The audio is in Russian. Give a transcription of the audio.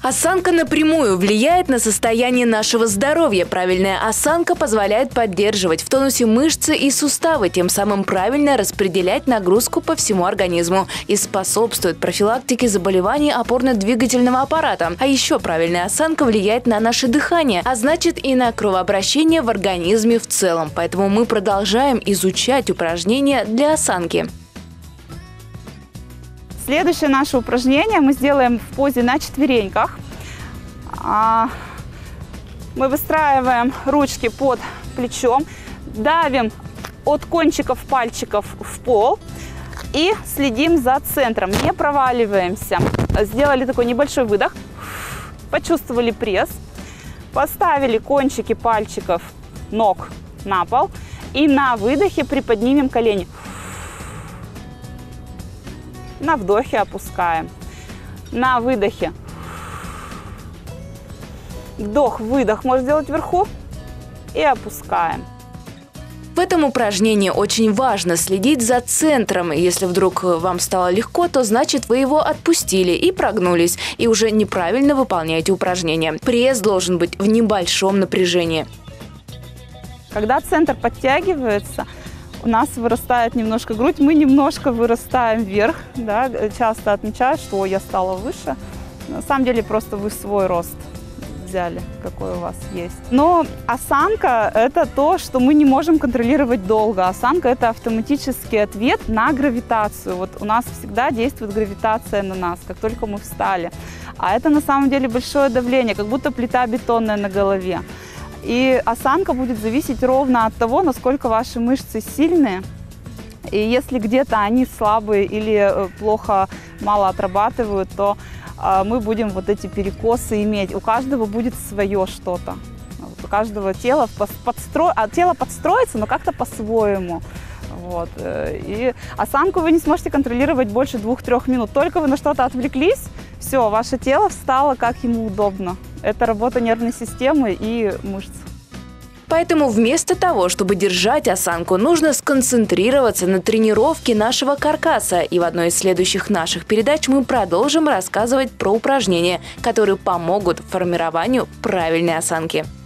Осанка напрямую влияет на состояние нашего здоровья. Правильная осанка позволяет поддерживать в тонусе мышцы и суставы, тем самым правильно распределять нагрузку по всему организму и способствует профилактике заболеваний опорно-двигательного аппарата. А еще правильная осанка влияет на наше дыхание, а значит и на кровообращение в организме в целом. Поэтому мы продолжаем изучать упражнения для осанки. Следующее наше упражнение мы сделаем в позе на четвереньках. Мы выстраиваем ручки под плечом, давим от кончиков пальчиков в пол и следим за центром, не проваливаемся. Сделали такой небольшой выдох, почувствовали пресс, поставили кончики пальчиков ног на пол и на выдохе приподнимем колени. На вдохе опускаем. На выдохе. Вдох, выдох можно сделать вверху. И опускаем. В этом упражнении очень важно следить за центром. Если вдруг вам стало легко, то значит вы его отпустили и прогнулись, и уже неправильно выполняете упражнение. Пресс должен быть в небольшом напряжении. Когда центр подтягивается, у нас вырастает немножко грудь, мы немножко вырастаем вверх. Да? Часто отмечают, что я стала выше. На самом деле просто вы свой рост взяли, какой у вас есть. Но осанка – это то, что мы не можем контролировать долго. Осанка – это автоматический ответ на гравитацию. Вот у нас всегда действует гравитация на нас, как только мы встали. А это на самом деле большое давление, как будто плита бетонная на голове. И осанка будет зависеть ровно от того, насколько ваши мышцы сильные. И если где-то они слабые или плохо, мало отрабатывают, то мы будем вот эти перекосы иметь. У каждого будет свое что-то. У каждого тело подстроится, но как-то по-своему. Вот. И осанку вы не сможете контролировать больше 2-3 минут. Только вы на что-то отвлеклись, все, ваше тело встало как ему удобно. Это работа нервной системы и мышц. Поэтому вместо того, чтобы держать осанку, нужно сконцентрироваться на тренировке нашего каркаса. И в одной из следующих наших передач мы продолжим рассказывать про упражнения, которые помогут формированию правильной осанки.